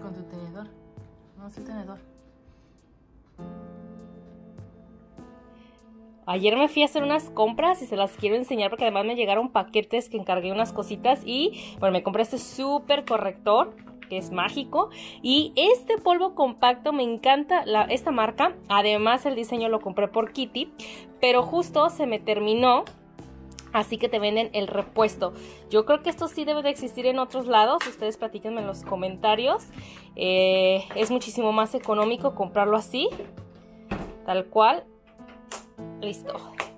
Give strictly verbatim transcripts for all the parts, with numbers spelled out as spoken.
con tu tenedor. Vamos al tenedor. Ayer me fui a hacer unas compras y se las quiero enseñar porque además me llegaron paquetes que encargué unas cositas y bueno, me compré este súper corrector que es mágico y este polvo compacto me encanta la, esta marca. Además el diseño lo compré por Kitty, pero justo se me terminó, así que te venden el repuesto. Yo creo que esto sí debe de existir en otros lados, ustedes platíquenme en los comentarios. Eh, es muchísimo más económico comprarlo así, tal cual. Listo.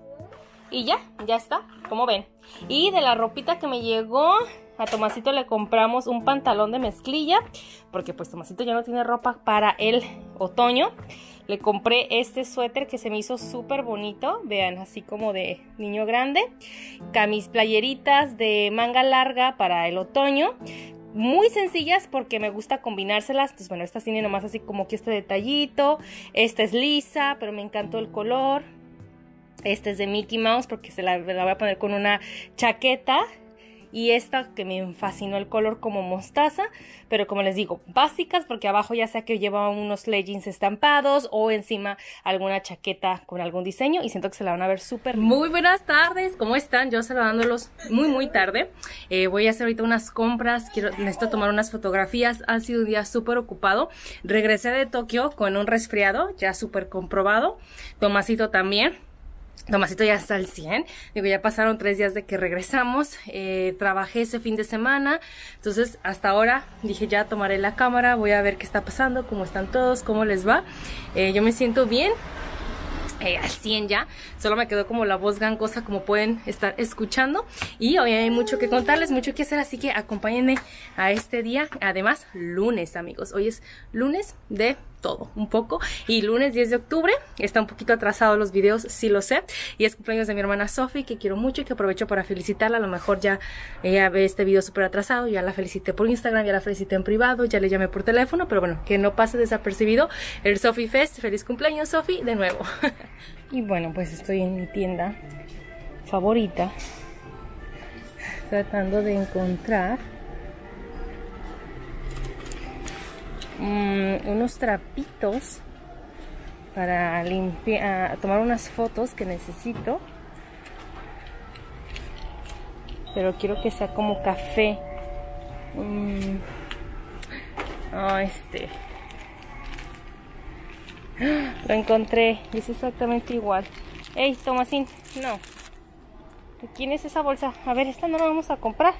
Y ya, ya está, como ven. Y de la ropita que me llegó, a Tomasito le compramos un pantalón de mezclilla, porque pues Tomasito ya no tiene ropa para el otoño. Le compré este suéter que se me hizo súper bonito, vean, así como de niño grande. Camis playeritas de manga larga para el otoño. Muy sencillas porque me gusta combinárselas. Pues bueno, esta tiene nomás así como que este detallito. Esta es lisa, pero me encantó el color. Este es de Mickey Mouse porque se la, la voy a poner con una chaqueta. Y esta que me fascinó el color como mostaza, pero como les digo, básicas porque abajo ya sea que lleva unos leggings estampados o encima alguna chaqueta con algún diseño y siento que se la van a ver súper. Muy buenas tardes, ¿cómo están? Yo saludándolos muy muy tarde. Eh, voy a hacer ahorita unas compras, quiero, necesito tomar unas fotografías, ha sido un día súper ocupado. Regresé de Tokio con un resfriado, ya súper comprobado, Tomasito también. Tomasito ya está al cien, digo, ya pasaron tres días de que regresamos, eh, trabajé ese fin de semana, entonces hasta ahora dije ya tomaré la cámara, voy a ver qué está pasando, cómo están todos, cómo les va. Eh, yo me siento bien, eh, al cien ya, solo me quedó como la voz gangosa como pueden estar escuchando y hoy hay mucho que contarles, mucho que hacer, así que acompáñenme a este día, además lunes amigos, hoy es lunes de todo, un poco, y lunes diez de octubre, está un poquito atrasado los videos, sí lo sé, y es cumpleaños de mi hermana Sofi, que quiero mucho y que aprovecho para felicitarla. A lo mejor ya ella ve este video súper atrasado, ya la felicité por Instagram, ya la felicité en privado, ya le llamé por teléfono, pero bueno, que no pase desapercibido el Sofi Fest. Feliz cumpleaños Sofi, de nuevo. Y bueno, pues estoy en mi tienda favorita, tratando de encontrar Mm, unos trapitos para limpiar, tomar unas fotos que necesito, pero quiero que sea como café. Mm. Oh, este lo encontré, es exactamente igual. Hey, Tomasín, no, ¿de quién es esa bolsa? A ver, esta no la vamos a comprar.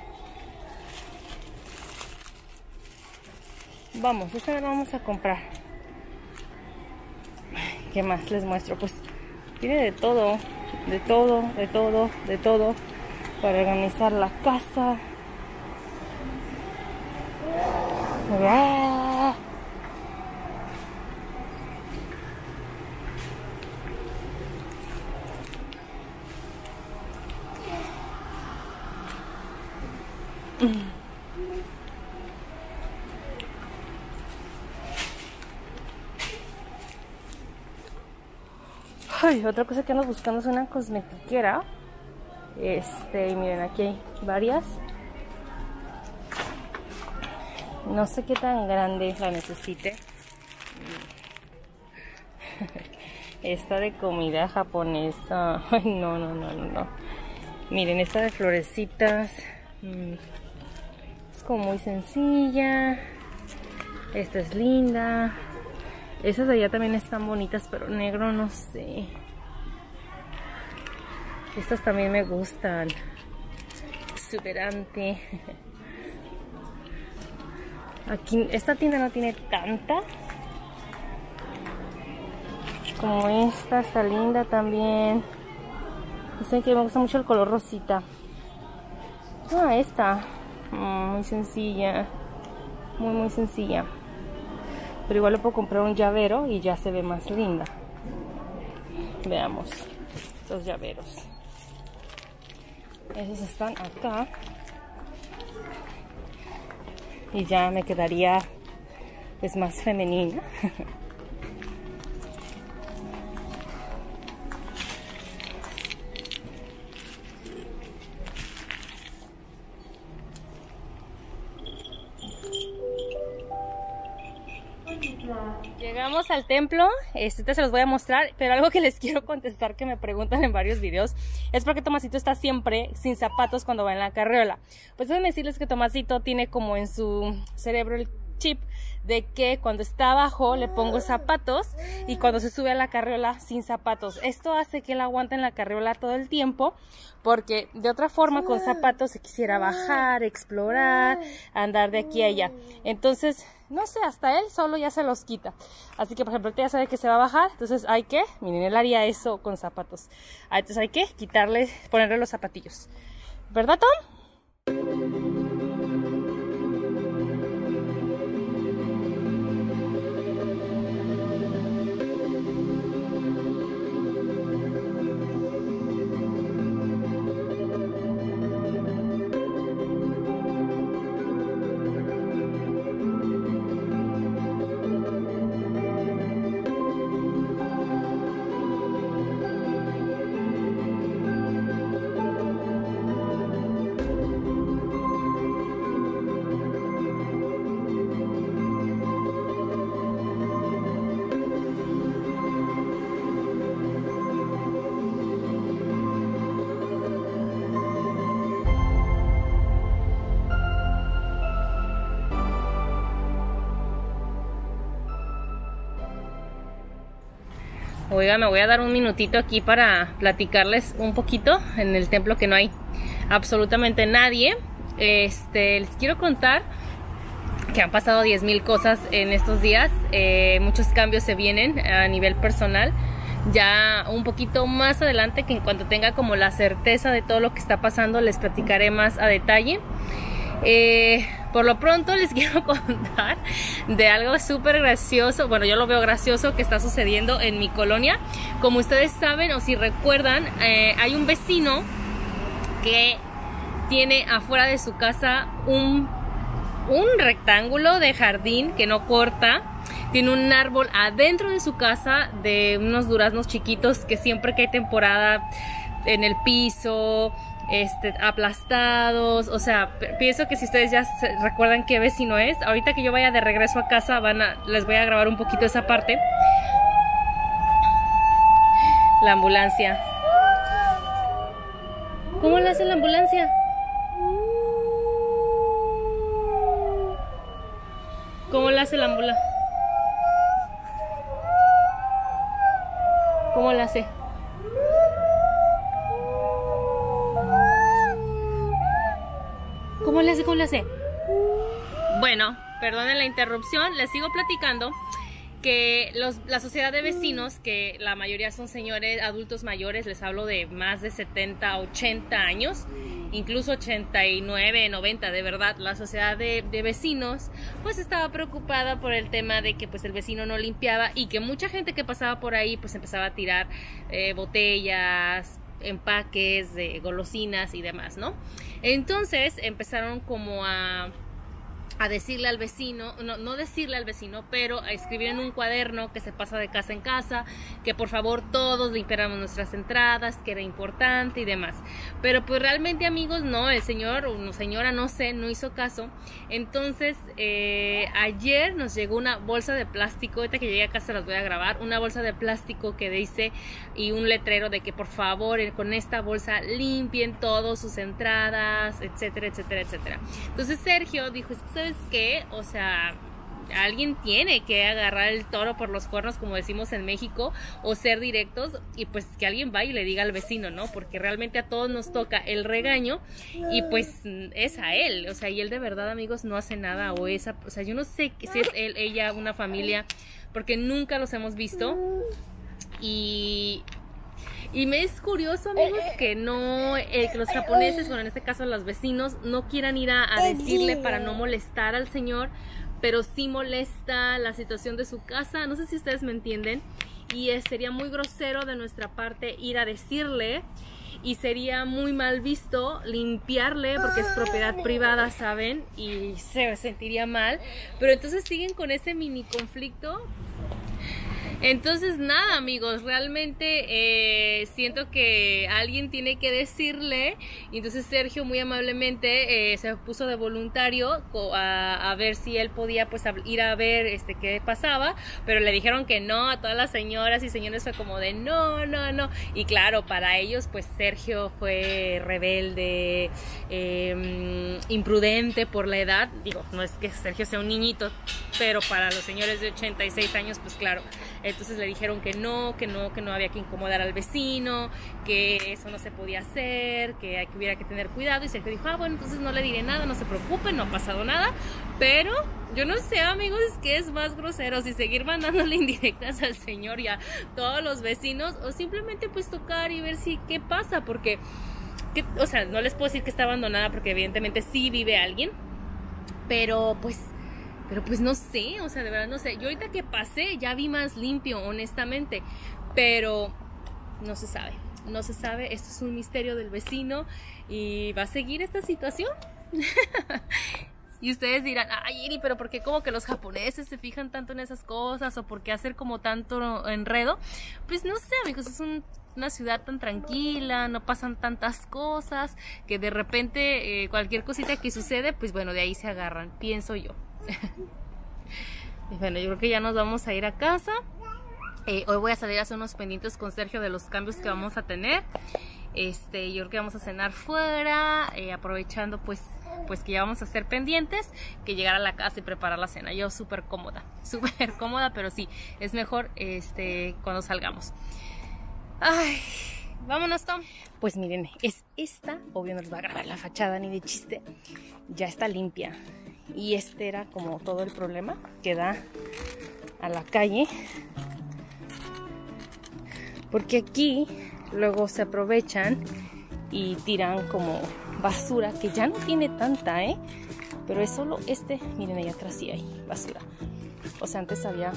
Vamos, esta la vamos a comprar. ¿Qué más les muestro? Pues tiene de todo, de todo, de todo, de todo para organizar la casa. ¡Ah! Ay, otra cosa que ando buscando es una cosmetiquera. Este, y miren, aquí hay varias. No sé qué tan grande la necesite. Esta de comida japonesa. Ay, no, no, no, no, no. Miren, esta de florecitas. Es como muy sencilla. Esta es linda. Esas de allá también están bonitas, pero negro no sé. Estas también me gustan. Exuberante. Aquí, esta tienda no tiene tanta como esta, está linda también. Dicen que me gusta mucho el color rosita. Ah, esta. Mm, muy sencilla. Muy, muy sencilla. Pero igual le puedo comprar un llavero y ya se ve más linda. Veamos los llaveros. Esos están acá. Y ya me quedaría pues más femenina. Llegamos al templo, este se los voy a mostrar, pero algo que les quiero contestar que me preguntan en varios videos es por qué Tomasito está siempre sin zapatos cuando va en la carriola. Pues déjenme decirles que Tomasito tiene como en su cerebro el chip de que cuando está abajo le pongo zapatos y cuando se sube a la carriola sin zapatos. Esto hace que él aguante en la carriola todo el tiempo, porque de otra forma con zapatos se quisiera bajar, explorar, andar de aquí a allá. Entonces, no sé, hasta él solo ya se los quita. Así que, por ejemplo, ya sabe que se va a bajar, entonces hay que, miren, él haría eso con zapatos. Entonces hay que quitarle, ponerle los zapatillos. ¿Verdad, Tom? Oiga, me voy a dar un minutito aquí para platicarles un poquito en el templo, que no hay absolutamente nadie. Este, les quiero contar que han pasado diez mil cosas en estos días. Eh, muchos cambios se vienen a nivel personal. Ya un poquito más adelante, que en cuanto tenga como la certeza de todo lo que está pasando, les platicaré más a detalle. Eh, por lo pronto les quiero contar de algo súper gracioso. Bueno, yo lo veo gracioso que está sucediendo en mi colonia. Como ustedes saben o si recuerdan, eh, hay un vecino que tiene afuera de su casa un, un rectángulo de jardín que no corta. Tiene un árbol adentro de su casa de unos duraznos chiquitos que siempre que hay temporada en el piso, Este, aplastados. O sea, pienso que si ustedes ya se recuerdan qué vecino es, ahorita que yo vaya de regreso a casa van a, les voy a grabar un poquito esa parte. La ambulancia. ¿Cómo le hace la ambulancia? ¿Cómo le hace la ambulancia? ¿Cómo le hace? ¿Cómo le hace? ¿Cómo le hace? Bueno, perdonen la interrupción, les sigo platicando que los, la sociedad de vecinos, que la mayoría son señores adultos mayores, les hablo de más de setenta, ochenta años, incluso ochenta y nueve, noventa, de verdad, la sociedad de, de vecinos pues estaba preocupada por el tema de que pues el vecino no limpiaba y que mucha gente que pasaba por ahí pues empezaba a tirar eh, botellas, empaques de golosinas y demás, ¿no? Entonces empezaron como a a decirle al vecino, no, no decirle al vecino, pero a escribir en un cuaderno que se pasa de casa en casa, que por favor todos limpiáramos nuestras entradas, que era importante y demás. Pero pues realmente, amigos, no, el señor o señora, no sé, no hizo caso. Entonces eh, ayer nos llegó una bolsa de plástico, ahorita que llegue a casa las voy a grabar, una bolsa de plástico que dice, y un letrero de que por favor con esta bolsa limpien todas sus entradas, etcétera, etcétera, etcétera. Entonces Sergio dijo, ¿sabes qué? O sea, alguien tiene que agarrar el toro por los cuernos, como decimos en México, o ser directos, y pues que alguien vaya y le diga al vecino, ¿no? Porque realmente a todos nos toca el regaño y pues es a él, o sea, y él de verdad, amigos, no hace nada, o esa, o sea, yo no sé si es él, ella, una familia, porque nunca los hemos visto. Y Y me es curioso, amigos, que no, eh, que los japoneses, bueno, en este caso los vecinos, no quieran ir a, a decirle para no molestar al señor, pero sí molesta la situación de su casa. No sé si ustedes me entienden. Y eh, sería muy grosero de nuestra parte ir a decirle, y sería muy mal visto limpiarle porque es propiedad privada, ¿saben? Y se sentiría mal. Pero entonces siguen con ese mini conflicto. Entonces nada, amigos, realmente eh, siento que alguien tiene que decirle. Y entonces Sergio muy amablemente eh, se puso de voluntario a, a ver si él podía pues a, ir a ver este qué pasaba, pero le dijeron que no a todas las señoras y señores. Fue como de no, no, no. Y claro, para ellos pues Sergio fue rebelde, eh, imprudente por la edad. Digo, no es que Sergio sea un niñito, pero para los señores de ochenta y seis años pues claro. Entonces le dijeron que no, que no, que no había que incomodar al vecino, que eso no se podía hacer, que, hay, que hubiera que tener cuidado. Y Sergio dijo, ah, bueno, entonces no le diré nada, no se preocupen, no ha pasado nada. Pero yo no sé, amigos, qué es más grosero, si seguir mandándole indirectas al señor y a todos los vecinos, o simplemente pues tocar y ver si qué pasa, porque, que, o sea, no les puedo decir que está abandonada, porque evidentemente sí vive alguien, pero pues... Pero pues no sé, o sea, de verdad no sé. Yo ahorita que pasé ya vi más limpio, honestamente. Pero no se sabe, no se sabe. Esto es un misterio del vecino y va a seguir esta situación. Y ustedes dirán, ay, Iri, pero ¿por qué como que los japoneses se fijan tanto en esas cosas? ¿O por qué hacer como tanto enredo? Pues no sé, amigos, es un... una ciudad tan tranquila, no pasan tantas cosas, que de repente eh, cualquier cosita que sucede, pues bueno, de ahí se agarran, pienso yo. Y bueno, yo creo que ya nos vamos a ir a casa. eh, Hoy voy a salir a hacer unos pendientes con Sergio de los cambios que vamos a tener. Este, yo creo que vamos a cenar fuera, eh, aprovechando pues pues que ya vamos a hacer pendientes, que llegar a la casa y preparar la cena. Yo súper cómoda, súper cómoda, pero sí, es mejor este cuando salgamos. Ay, vámonos, Tom. Pues miren, es esta, obvio no les va a grabar la fachada ni de chiste, ya está limpia. Y este era como todo el problema, que da a la calle. Porque aquí luego se aprovechan y tiran como basura, que ya no tiene tanta, ¿eh? Pero es solo este, miren allá atrás sí hay basura. O sea, antes había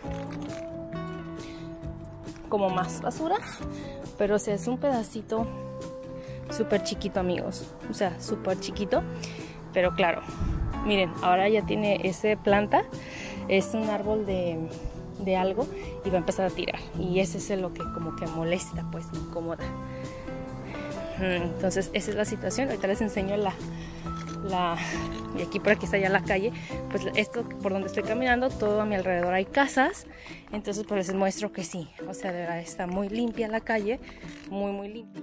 como más basura, pero o sea, es un pedacito súper chiquito, amigos. O sea, súper chiquito, pero claro, miren, ahora ya tiene ese planta, es un árbol de, de algo y va a empezar a tirar. Y ese es lo que como que molesta, pues, incomoda. Entonces, esa es la situación. Ahorita les enseño la... la y aquí por aquí está ya la calle. Pues esto por donde estoy caminando, todo a mi alrededor hay casas. Entonces, pues les muestro que sí. O sea, de verdad está muy limpia la calle. Muy, muy limpia.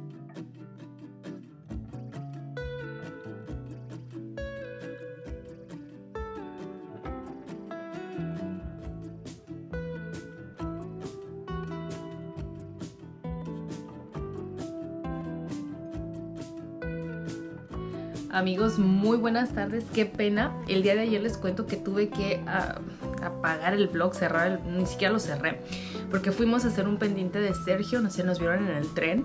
Amigos, muy buenas tardes. Qué pena, el día de ayer les cuento que tuve que uh, apagar el vlog, cerrar el, ni siquiera lo cerré, porque fuimos a hacer un pendiente de Sergio, no sé, nos vieron en el tren.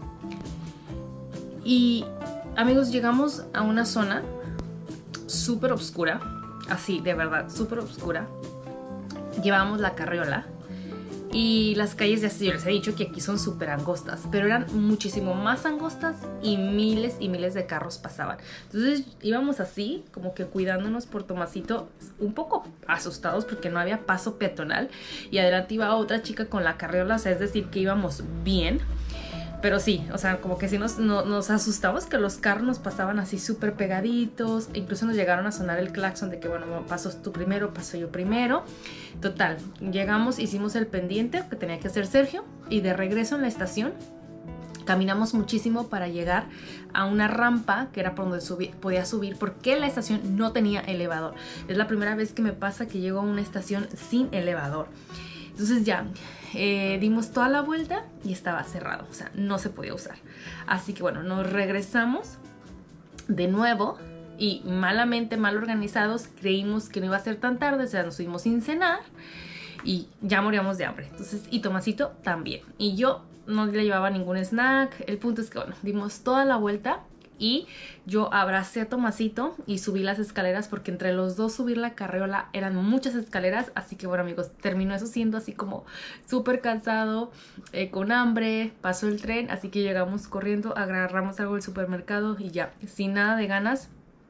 Y amigos, llegamos a una zona súper oscura, así, de verdad, súper oscura. Llevábamos la carriola y las calles, ya yo les he dicho que aquí son súper angostas, pero eran muchísimo más angostas y miles y miles de carros pasaban. Entonces íbamos así, como que cuidándonos por Tomasito, un poco asustados porque no había paso peatonal y adelante iba otra chica con la carriola, o sea, es decir, que íbamos bien. Pero sí, o sea, como que sí nos, no, nos asustamos que los carros nos pasaban así súper pegaditos. Incluso nos llegaron a sonar el claxon de que, bueno, paso tú primero, paso yo primero. Total, llegamos, hicimos el pendiente que tenía que hacer Sergio. Y de regreso en la estación, caminamos muchísimo para llegar a una rampa que era por donde subí, podía subir, porque la estación no tenía elevador. Es la primera vez que me pasa que llego a una estación sin elevador. Entonces ya, eh, dimos toda la vuelta y estaba cerrado, o sea, no se podía usar. Así que bueno, nos regresamos de nuevo y malamente, mal organizados, creímos que no iba a ser tan tarde, o sea, nos fuimos sin cenar y ya moríamos de hambre. Entonces, y Tomasito también. Y yo no le llevaba ningún snack. El punto es que, bueno, dimos toda la vuelta y yo abracé a Tomasito y subí las escaleras, porque entre los dos subir la carriola eran muchas escaleras. Así que bueno, amigos, terminó eso siendo así como súper cansado, eh, con hambre. Pasó el tren, así que llegamos corriendo, agarramos algo del supermercado y ya, sin nada de ganas,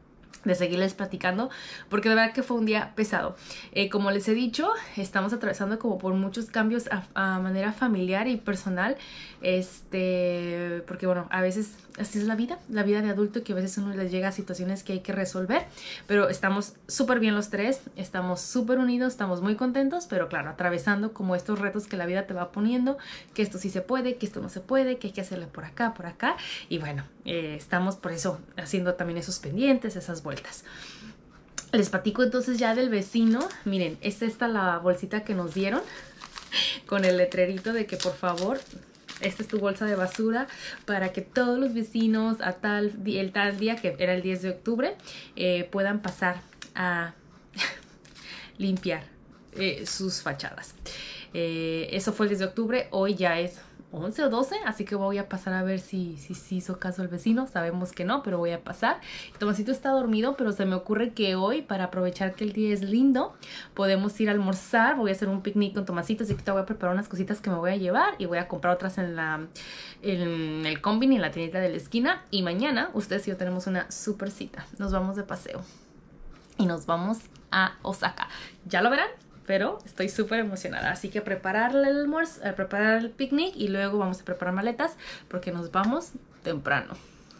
de seguirles platicando, porque de verdad que fue un día pesado. Eh, como les he dicho, estamos atravesando como por muchos cambios a, a manera familiar y personal, este, porque bueno, a veces así es la vida, la vida de adulto, que a veces uno les llega a situaciones que hay que resolver, pero estamos súper bien los tres, estamos súper unidos, estamos muy contentos, pero claro, atravesando como estos retos que la vida te va poniendo, que esto sí se puede, que esto no se puede, que hay que hacerle por acá, por acá, y bueno, eh, estamos por eso haciendo también esos pendientes, esas vueltas. Les platico entonces ya del vecino. Miren, es esta la bolsita que nos dieron con el letrerito de que por favor, esta es tu bolsa de basura para que todos los vecinos a tal, el tal día, que era el diez de octubre, eh, puedan pasar a limpiar eh, sus fachadas. Eh, eso fue el diez de octubre, hoy ya es once o doce, así que voy a pasar a ver si, si, si hizo caso el vecino. Sabemos que no, pero voy a pasar. Tomasito está dormido, pero se me ocurre que hoy, para aprovechar que el día es lindo, podemos ir a almorzar. Voy a hacer un picnic con Tomasito, así que te voy a preparar unas cositas que me voy a llevar y voy a comprar otras en, la, en el combini, en la tiendita de la esquina. Y mañana ustedes y yo tenemos una super cita. Nos vamos de paseo y nos vamos a Osaka. Ya lo verán, pero estoy súper emocionada, así que preparar el almuerzo, eh, preparar el picnic y luego vamos a preparar maletas porque nos vamos temprano.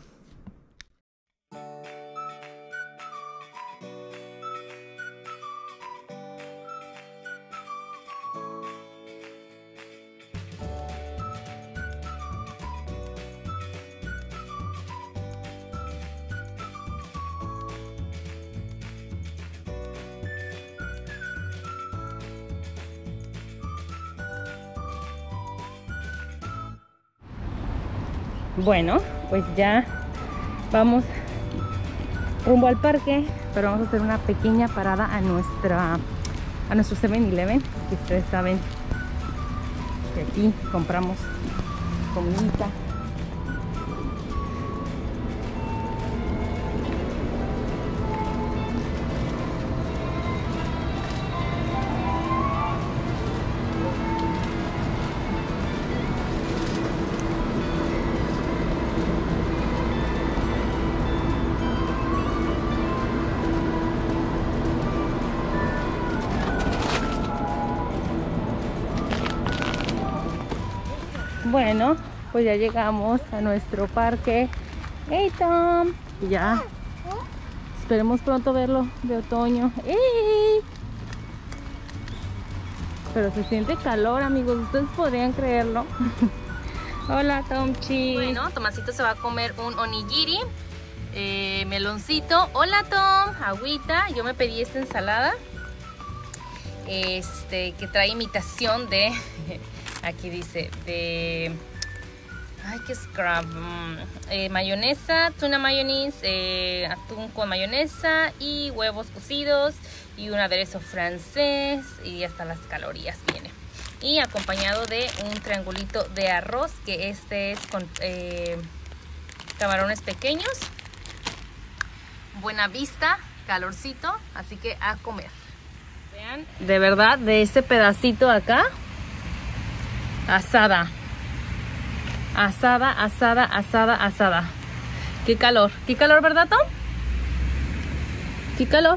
Bueno, pues ya vamos rumbo al parque, pero vamos a hacer una pequeña parada a nuestra a nuestro seven eleven, que ustedes saben que aquí compramos comidita. Bueno, pues ya llegamos a nuestro parque. Hey Tom, y ya esperemos pronto verlo de otoño. ¡Hey! Pero se siente calor, amigos, ustedes podrían creerlo. Hola Tomchi. Bueno, Tomasito se va a comer un onigiri, eh, meloncito. Hola Tom, agüita. Yo me pedí esta ensalada, este, que trae imitación de aquí dice de, ay, qué scrub, eh, mayonesa, tuna mayonnaise, eh, atún con mayonesa y huevos cocidos y un aderezo francés, y hasta las calorías viene, y acompañado de un triangulito de arroz, que este es con eh, camarones pequeños. Buena vista, calorcito, así que a comer. Vean, de verdad, de este pedacito acá, asada, asada, asada, asada, asada. Qué calor, qué calor, ¿verdad, Tom? Qué calor.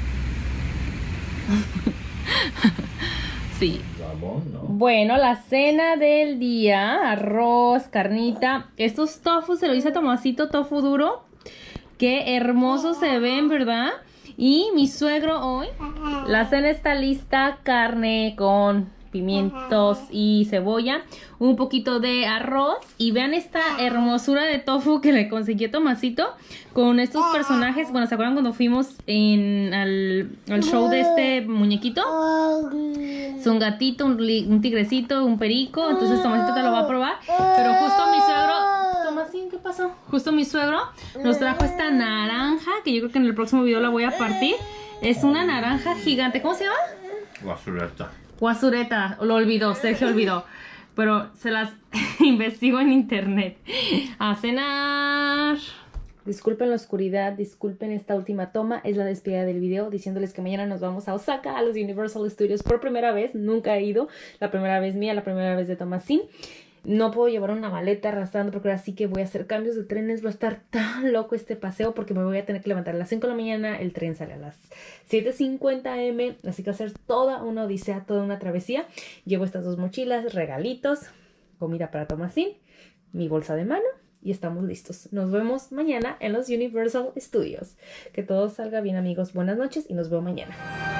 Sí. Bueno, la cena del día: arroz, carnita. Estos tofu se lo hice a Tomasito, tofu duro. Qué hermosos se ven, ¿verdad? Y mi suegro hoy, la cena está lista: carne con pimientos y cebolla, un poquito de arroz, y vean esta hermosura de tofu que le consiguió Tomasito con estos personajes. Bueno, ¿se acuerdan cuando fuimos en, al, al show de este muñequito? Es un gatito, un, un tigrecito, un perico. Entonces Tomasito te lo va a probar, pero justo mi suegro, Tomasín, ¿qué pasó? Justo mi suegro nos trajo esta naranja, que yo creo que en el próximo video la voy a partir. Es una naranja gigante. ¿Cómo se llama? Guasureta. Guasureta, lo olvidó, Sergio olvidó, pero se las investigo en internet. A cenar. Disculpen la oscuridad, disculpen esta última toma, es la despedida del video, diciéndoles que mañana nos vamos a Osaka, a los Universal Studios por primera vez. Nunca he ido, la primera vez mía, la primera vez de Tomasín. No puedo llevar una maleta arrastrando porque ahora sí que voy a hacer cambios de trenes. Va a estar tan loco este paseo porque me voy a tener que levantar a las cinco de la mañana. El tren sale a las siete cincuenta eme. Así que va a ser toda una odisea, toda una travesía. Llevo estas dos mochilas, regalitos, comida para Tomasín, mi bolsa de mano y estamos listos. Nos vemos mañana en los Universal Studios. Que todo salga bien, amigos. Buenas noches y nos vemos mañana.